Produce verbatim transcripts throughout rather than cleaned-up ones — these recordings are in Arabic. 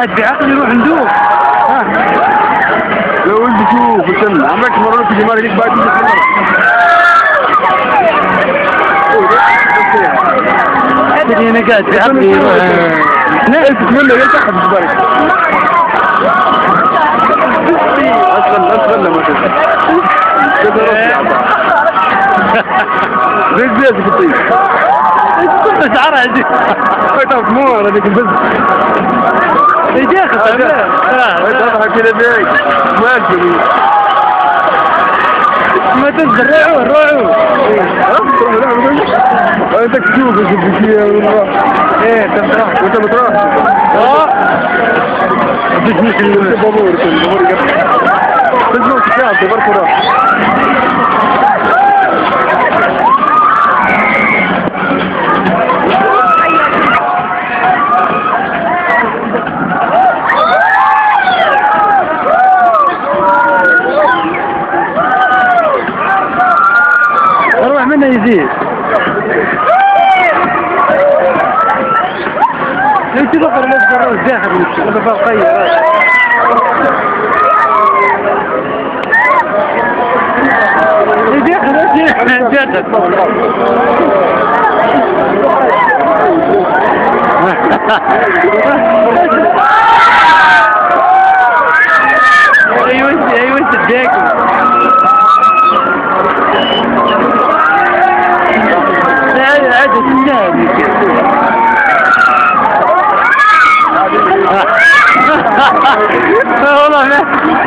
واحد بعقل يروح ندوق. لو ولد شوف وسلم عمرك مرة في جمال هيك بعد هذه انا قاعد بعقلي يروح. لا تتمنى يلتحق بجبارك. أسفل أسفل لما تنسى. زي الزيت في الطيب. بس عرض. طيب مو أنا ذيك البز. يجي أخذ. هذا كذا بيك. ما أدري. ما تنزل روعوا روعوا. أنت تشوف الزبدية والله. إيه تمام. وأنت بتروح. آه. بس مش اللي بابور بابور يقطع. تجمع كتاب تبارك الله. روح منه يزيد. انت بقر مصدر روح داخل انا بغير داخل داخل ايوه انت ايوه انت داخل هذا الثاني والله ما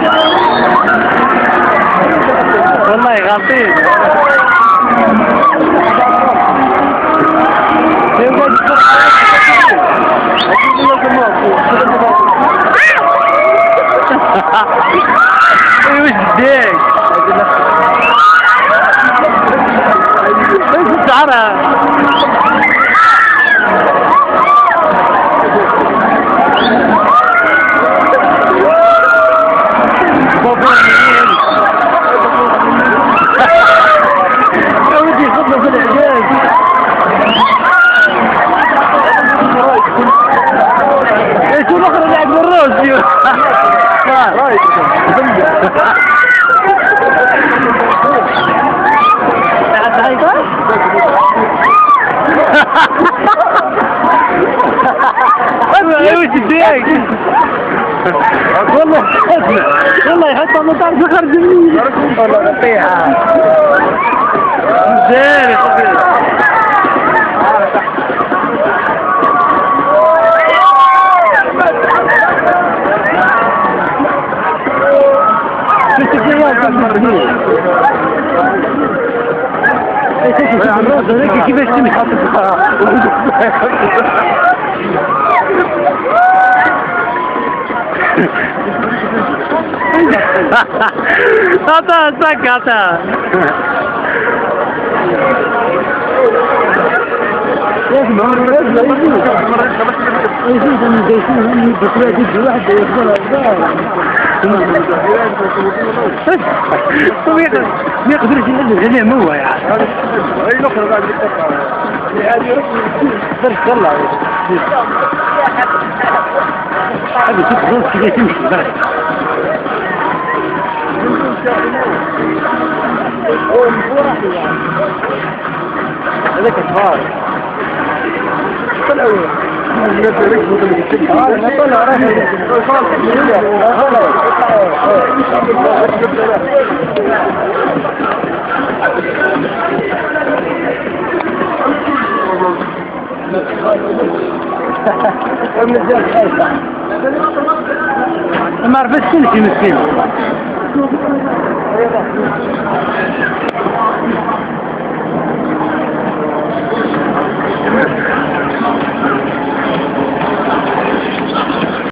والله غلطين وش بديك ايش سعرها ودي خطنا في الإعجاز ايش الأخرى لعب بالروس وش الديك والله والله يحط مطار فخر جميل والله نطيحة زين يا خبير شفت الجيال تكبر فيه كيفاش تمشي عطا سك عطا لازم هم لازم يزيد من ديسين هم يدخلوا يجي واحد يدخل طب يقدر يجي الجميع مو يعني اي نقطة بعد التقطع هذه درس يلا هذا شوف خلاص كذا تمشي بس هذاك الفار طلع وين؟ طلع طلع ما عرفتش شنو مسكين